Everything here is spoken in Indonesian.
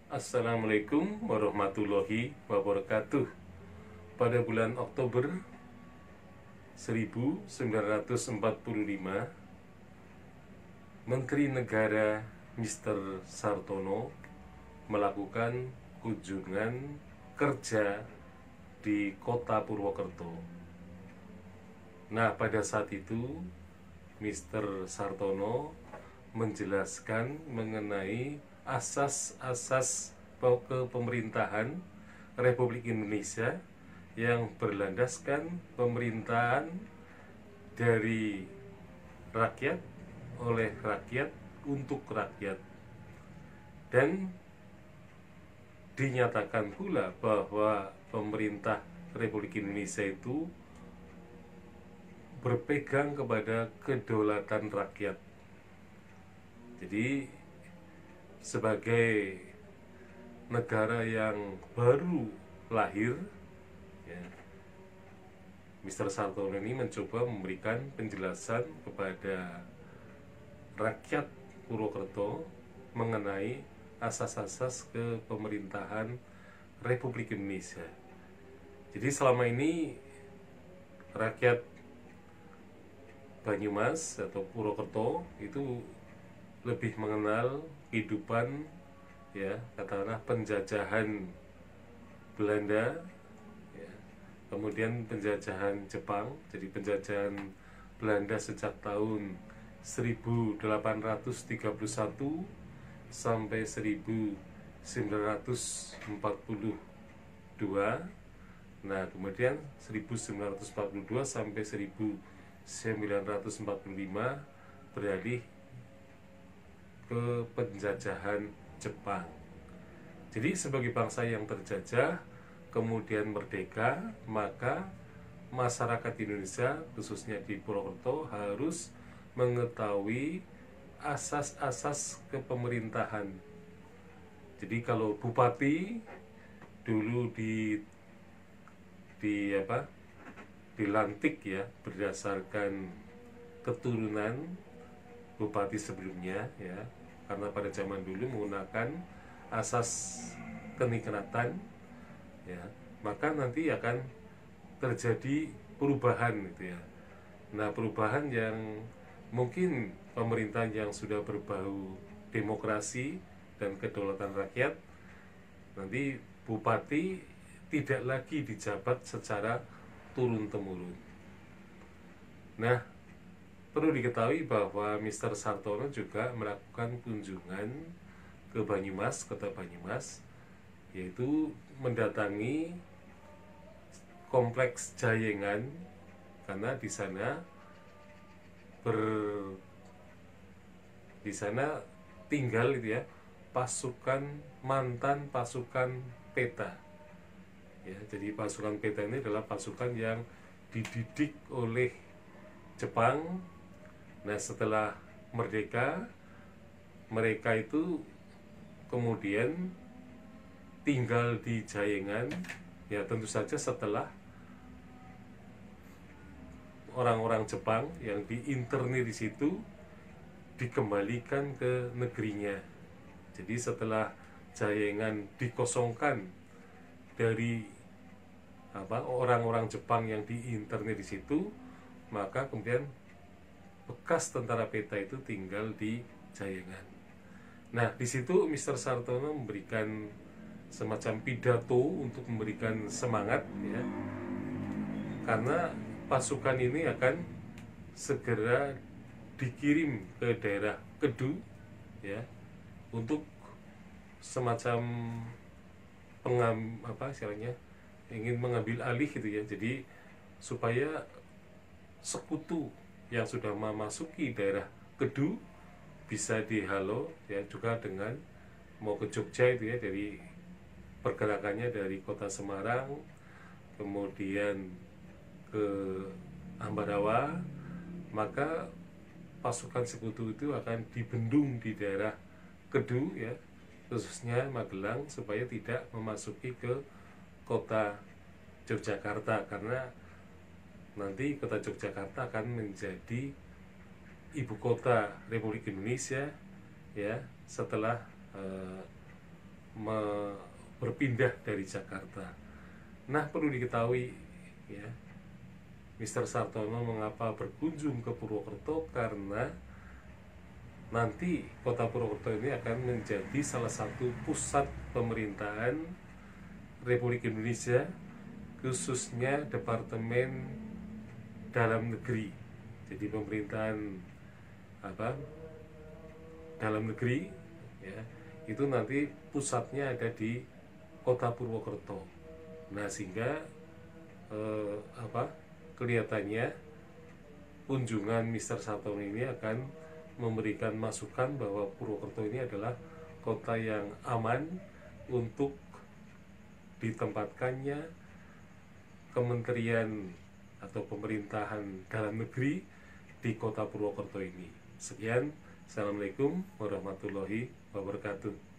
Assalamualaikum warahmatullahi wabarakatuh. Pada bulan Oktober 1945, Menteri Negara Mr. Sartono melakukan kunjungan kerja di kota Purwokerto. Nah, pada saat itu Mr. Sartono menjelaskan mengenai asas-asas kepemerintahan Republik Indonesia yang berlandaskan pemerintahan dari rakyat, oleh rakyat, untuk rakyat. Dan dinyatakan pula bahwa pemerintah Republik Indonesia itu berpegang kepada kedaulatan rakyat. Jadi sebagai negara yang baru lahir, ya, Mr. Sartono ini mencoba memberikan penjelasan kepada rakyat Purwokerto mengenai asas-asas kepemerintahan Republik Indonesia. Jadi selama ini rakyat Banyumas atau Purwokerto itu lebih mengenal kehidupan, ya, katakanlah penjajahan Belanda, ya, kemudian penjajahan Jepang. Jadi penjajahan Belanda sejak tahun 1831 sampai 1942. Nah, kemudian 1942 sampai 1945 beralih ke penjajahan Jepang. Jadi sebagai bangsa yang terjajah kemudian merdeka, maka masyarakat Indonesia khususnya di Purwokerto harus mengetahui asas-asas kepemerintahan. Jadi kalau bupati dulu dilantik, ya, berdasarkan keturunan bupati sebelumnya, ya, karena pada zaman dulu menggunakan asas kenikmatan, ya, maka nanti akan terjadi perubahan, gitu ya. Nah, perubahan yang mungkin pemerintahan yang sudah berbau demokrasi dan kedaulatan rakyat, nanti bupati tidak lagi dijabat secara turun-temurun. Nah, perlu diketahui bahwa Mr. Sartono juga melakukan kunjungan ke Banyumas, kota Banyumas, yaitu mendatangi kompleks Jayengan, karena di sana tinggal, gitu ya, mantan pasukan peta. Ya, jadi pasukan peta ini adalah pasukan yang dididik oleh Jepang. Nah, setelah merdeka, mereka itu kemudian tinggal di Jayengan, ya, tentu saja setelah orang-orang Jepang yang diinternir di situ dikembalikan ke negerinya. Jadi setelah Jayengan dikosongkan dari orang-orang Jepang yang diinternir di situ, maka kemudian bekas tentara peta itu tinggal di Jayengan. Nah, di situ Mr. Sartono memberikan semacam pidato untuk memberikan semangat, ya, karena pasukan ini akan segera dikirim ke daerah Kedu, ya, untuk semacam ingin mengambil alih, gitu ya. Jadi supaya sekutu yang sudah memasuki daerah Kedu bisa dihalau, ya, juga dengan mau ke Jogja, itu ya, dari pergerakannya dari kota Semarang kemudian ke Ambarawa, maka pasukan sekutu itu akan dibendung di daerah Kedu, ya, khususnya Magelang, supaya tidak memasuki ke kota Yogyakarta, karena nanti kota Yogyakarta akan menjadi ibu kota Republik Indonesia, ya, setelah berpindah dari Jakarta. Nah, perlu diketahui ya, Mr. Sartono mengapa berkunjung ke Purwokerto, karena nanti kota Purwokerto ini akan menjadi salah satu pusat pemerintahan Republik Indonesia, khususnya Departemen Dalam Negeri. Jadi pemerintahan dalam negeri ya, itu nanti pusatnya ada di kota Purwokerto. Nah, sehingga kelihatannya kunjungan Mr. Sartono ini akan memberikan masukan bahwa Purwokerto ini adalah kota yang aman untuk ditempatkannya kementerian atau pemerintahan dalam negeri di kota Purwokerto ini. Sekian, Assalamualaikum warahmatullahi wabarakatuh.